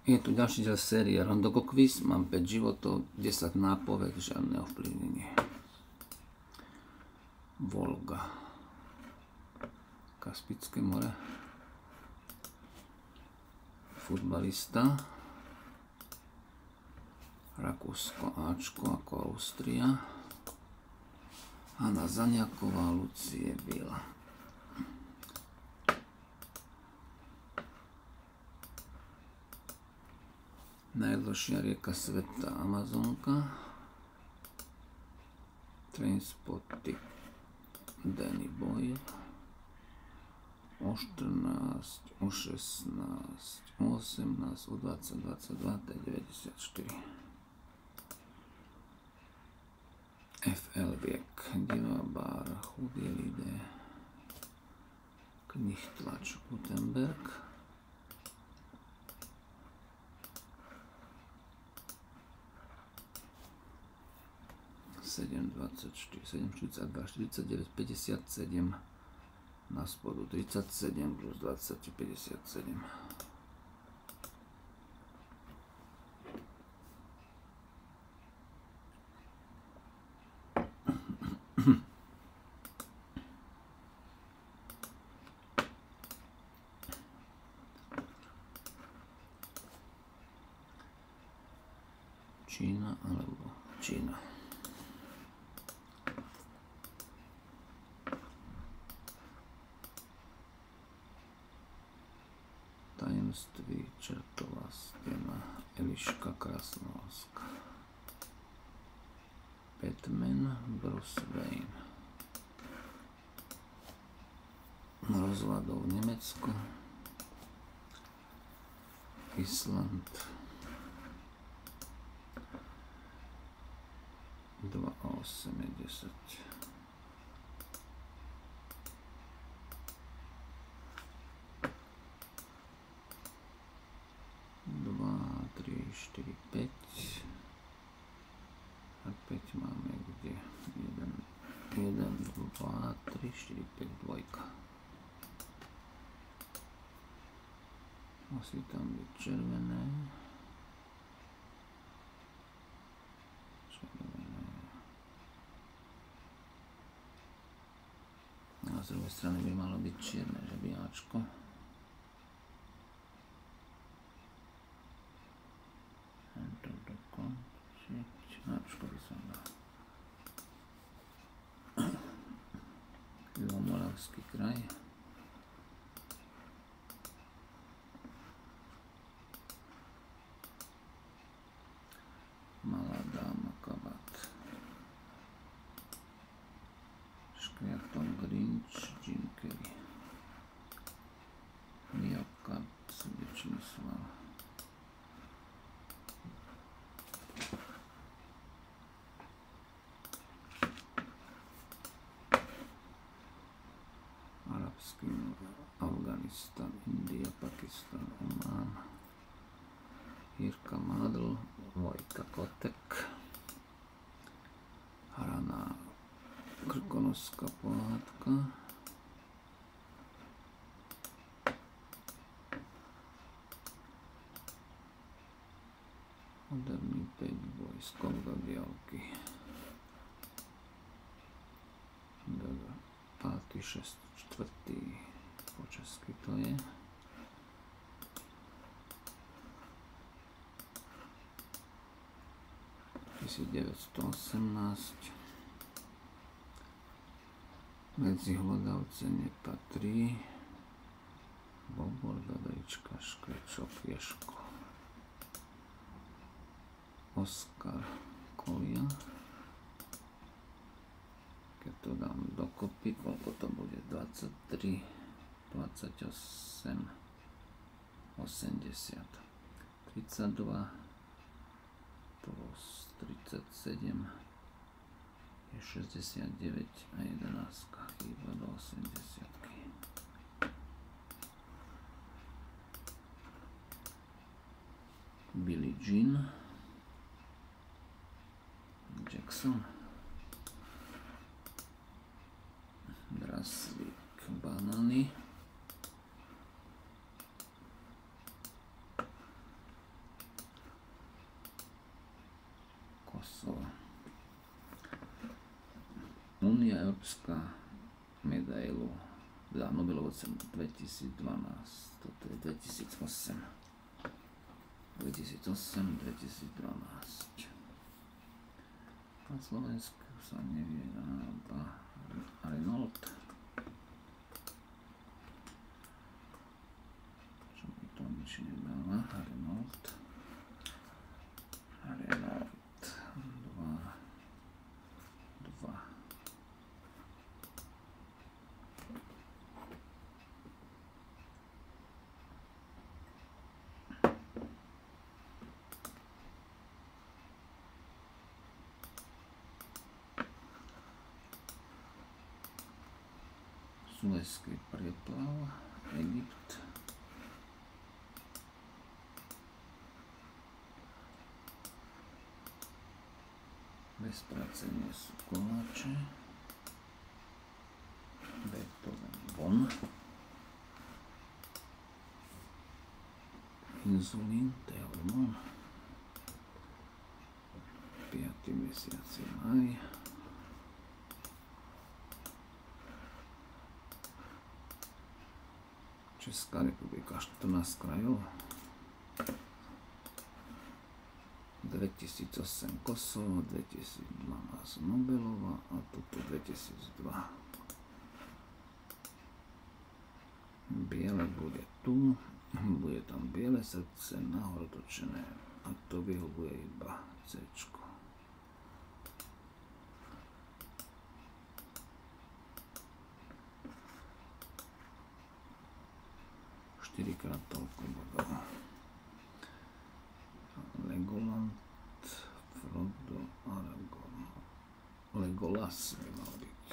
Je tu ďalší diel série Rondogo Quiz, mám 5 životov, 10 nápoviek, žiadne ovplyvnenie. Volga, Kaspické more, futbalista, Rakúsko Ačko ako Austria, Hanna Zaniaková, Lucie Vila. Najdlhšia rieka sveta Amazonka, Trainspotting Danny Boyle, o 14, o 16, o 18, o 20, 22, T94. FL Viek, Divá Bára, Chudí lidé, Knih tlač Gutenberg, 7, 24, 7, 42, 49, 57, na spodu 37 plus 20, 57. Čína alebo Čína. Tajemství čertová stena, Eliška Krasnohorská. Batman, Bruce Wayne. Rozvadov Nemecko, Island, 2 a 8 je 10. 4, 5 a 5 máme kde 1, 2, 3, 4, 5, dvojka. Musí tam byť červené. A z druhej strany by malo byť čierne žebiáčko. Moravský kraj. Malá dáma kabát. Škriatom Grinch, Jim Carrey. Myokard, srdečný sval. Afganistan, India, Pakistan, Oman, Jirka Mádl, Vojka Kotek, hraná krkonožská pohádka, moderný boj z Konga diaľky, 5., 6., 4. po česky to je. (1918). Medzi hlodavce nepatrí Bobor, Dadrička, Škrečok, Ješko. Oskar Kolia. Keď to dám dokopy, koľko to bude? 23, 28, 80, 32 plus 37 je 69 a 11 chýba do 80. Billie Jean, Jackson, Draslík, Banany, Kosova. Unia Európska medailu za Nobelovú cenu 2012. Toto je 2008. 2012. Na Slovensku sa nevie Renault. Čo mi to nič nedáva? Renault 2. Suezský preplav, Egypt. Bez práce nie sú koláče. Beethoven von. Inzulín, to je hormón. 5. mesiac je maj. Česká republika 14 krajov. 2008 Kosovo, 2012 Nobelová a toto 2002. Biele bude tu, bude tam biele srdce nahor točené a to vyhovuje iba C-čko. Štyrikrát toľko bodov. Legoland, Frodo, Aragorn. Legolas by mal byť.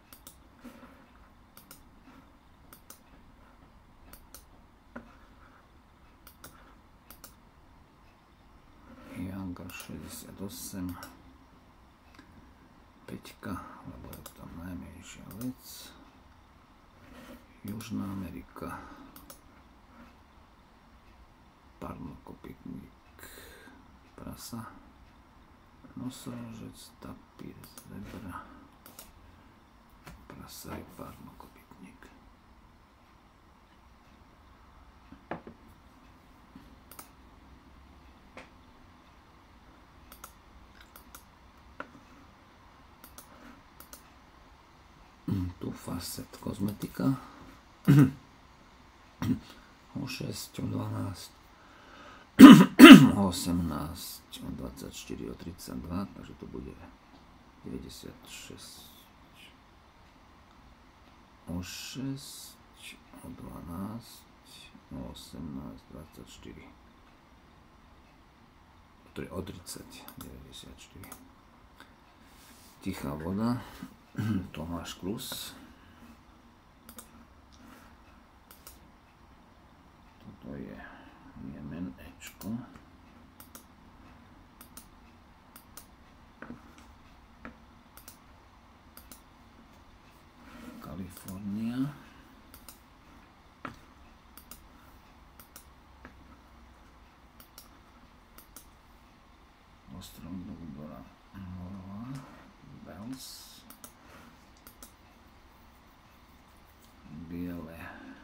Janka 68. 5, lebo je tam najmenšia vec. Južná Amerika. Parnokopytník, prasa, nosorožec, tapír, zebra, prasa je parnokopytník. Tu Facet kozmetika. O 6, o 12, o 18, o 24, o 32, takže to bude 96, o 6, o 12, o 18, 24, o 30, 94. Tichá voda, Tomáš Klus. Toto je Jemen, Ečko. Kalifornia. Ostrov Doudora, Morova, Bells. Biele,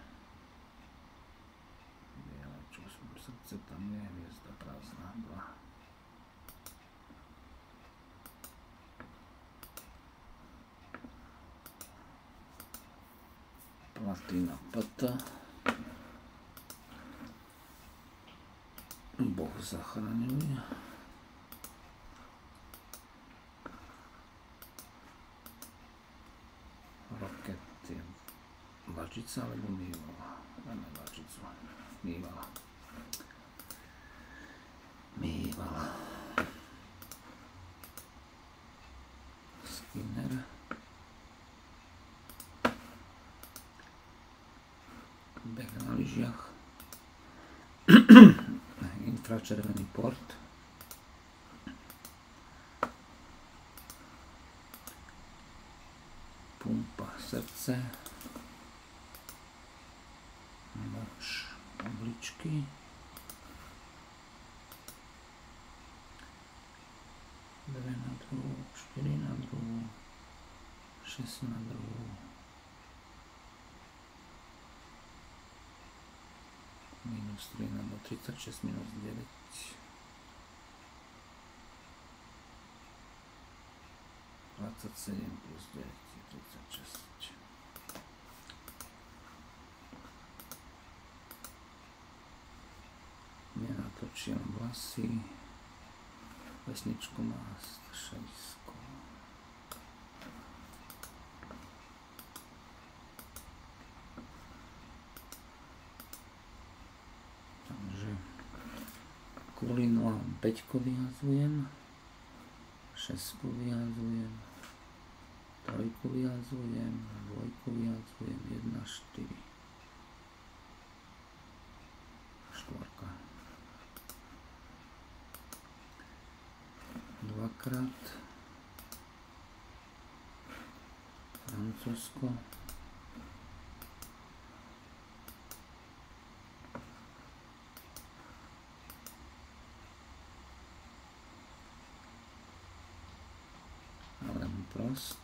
čo sú srdce, tam je hviezda prázdna, 2. Platina Pata. Boh zachraňuje. Rocket je Bačica alebo Mývala? Dáme Bačicu. Mývala. Skinner. Beh na lyžiach. Infračervený port. Pumpa srdce. Moč obličky. 2 4 na druhú, 6 na druhú, minus 3 na druhú, 36 minus 9, 27 plus 9 je 36. Nenatočím vlasy, vesničku má šajisko. Takže kulinu a 5 vyhazujem, 6 vyhazujem, 3 vyhazujem, 2 vyhazujem, 1, 4. 4. Dvakrát Francúzsko, alebo prost,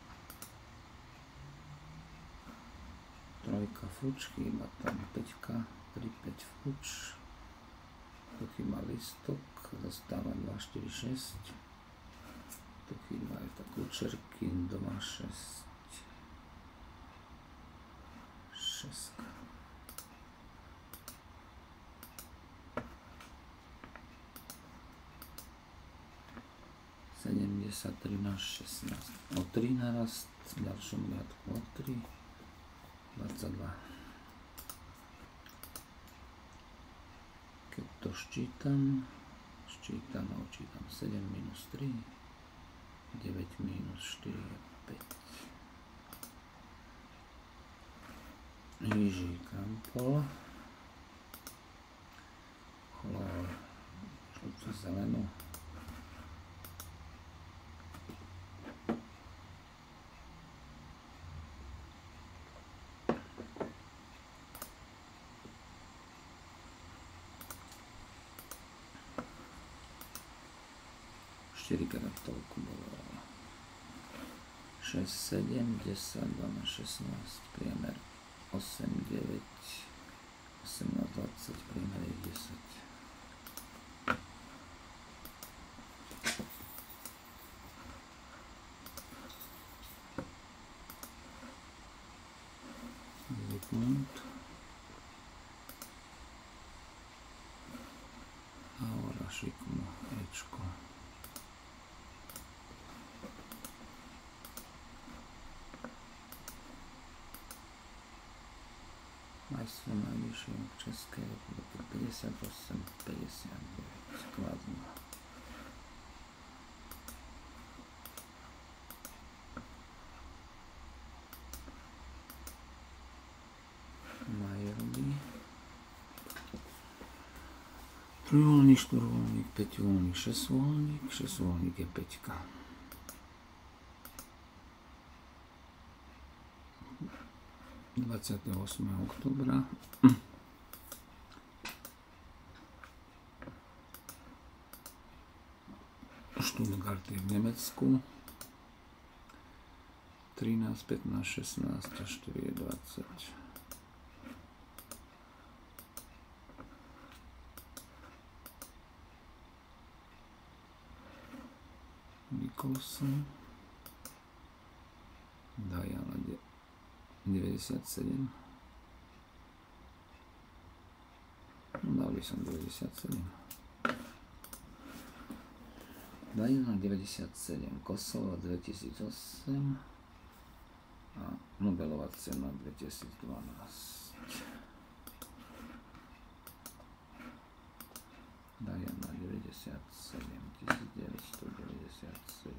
3 fuč, chýba tam 5, 3, 5 fuč, tu chýba listok, dostáva 2, 4, 6, tu chýba aj takú čerky, 2, 6, 6. Sedemdesiat, 13, 16. O 3 narast, v ďalšom riadku o 3, 22. Keď to ščítam a očítam 7 minus 3, 9 minus 4 je 5. Jiží krampol, chlor, žlúcu zelenú, krát toľko bolo 6, 7, 10, 12, 16, priemer 8, 9, 18, 20, priemer je 10. Zikmund a Orašikmu Ečko. Majstrom najvyššie v Českej republiky 58, 59, Kladno. Majerovi. Trojvoľník, štvorvoľník, päťvoľník, šesťvoľník, šesťvoľník je 5. 28. oktobra Stuttgart je v Nemecku 13, 15, 16 a 4 je 20. Nicholson Diana 97. No dal by som 97. Diana 97. Kosovo 2008. A Nobelová cena 2012. Diana 97. 1997.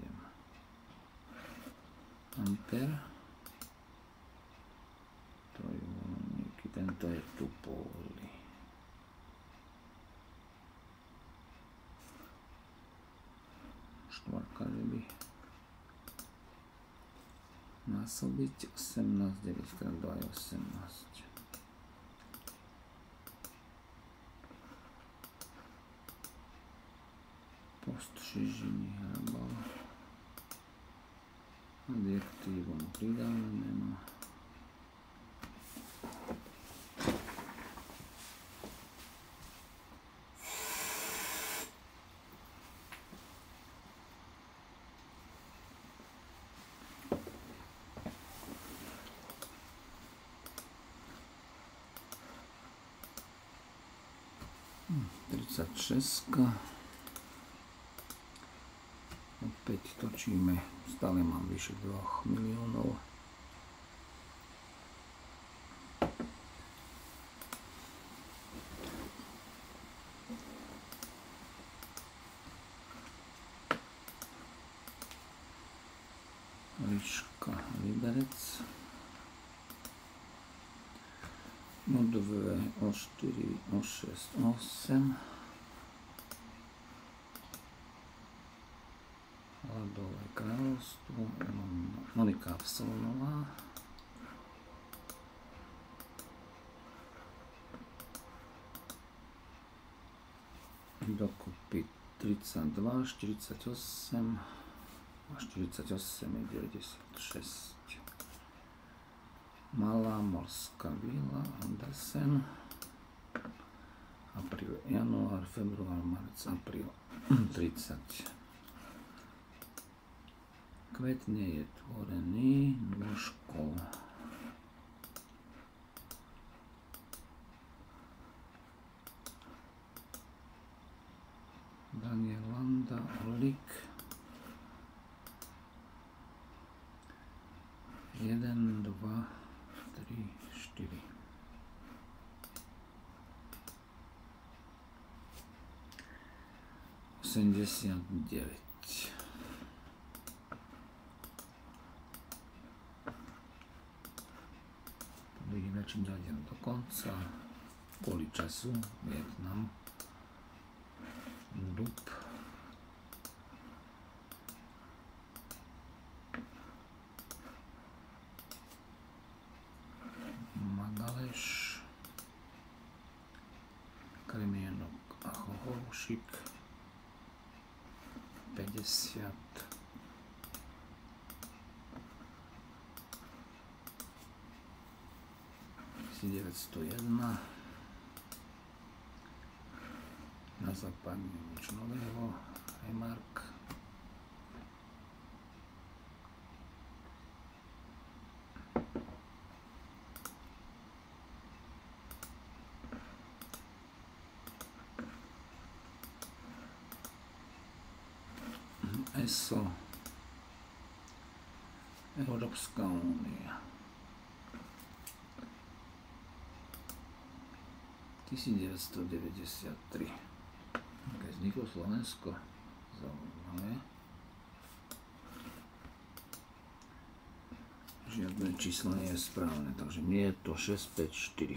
Ampere. Trojvoľníky, tento je Tupoli. Štvorka, že by násobiť 18, 9 x 2 je 18. Post Šižiny Hrabal. Adjektívom pridáme meno. Šestka. Opäť točíme, stále mám vyše 2 miliónov. Liška, liberec. O 2, o 4, o 6, o 8. Ľadové kráľovstvo, Monika Absolnová. Dokopy 32, 48 a 48 je 96. Malá morská vila, Andersen. Apríl, január, február, marec, apríl 30. Kvetne je tvorený nôžkou. Daniel Landa, Orlik. 1, 2, 3, 4. $89. Vidíme, čím ďalej do konca. Kvôli času Vietnam. Dub. Magaleš. Kremienok a Chochoušik. 50. 1901. Na západne nič nového. Remark. ESO. Európska únia. 1993. Keď vzniklo Slovensko, zaujímavé. Žiadne číslo nie je správne, takže nie je to 654.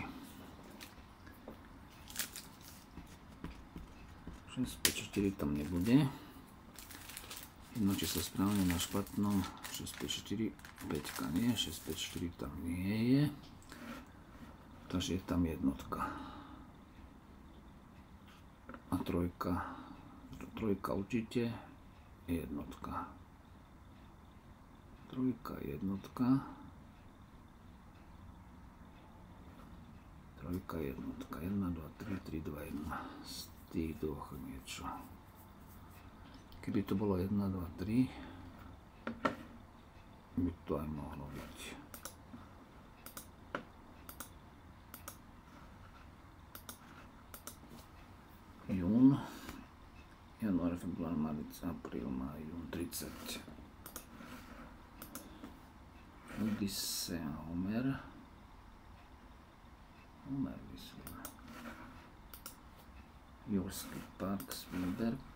654 tam nebude. Jedno číslo správne na špatnom. 654, 5 nie, 654 tam nie je. Takže je tam jednotka. A trojka určite je jednotka. Trojka, jednotka. Trojka, jednotka. 1, 2, 3, 3, 2, 1. Z tých dvoch niečo. Keby to bolo 1, 2, 3, by to aj mohlo byť. Jún, január, február, marec, apríl, máj, jún, 30. Odysea, Homer. Homer myslím. Jurský park, Spielberg.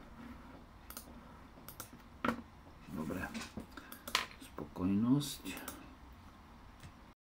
Dobre. Spokojnosť.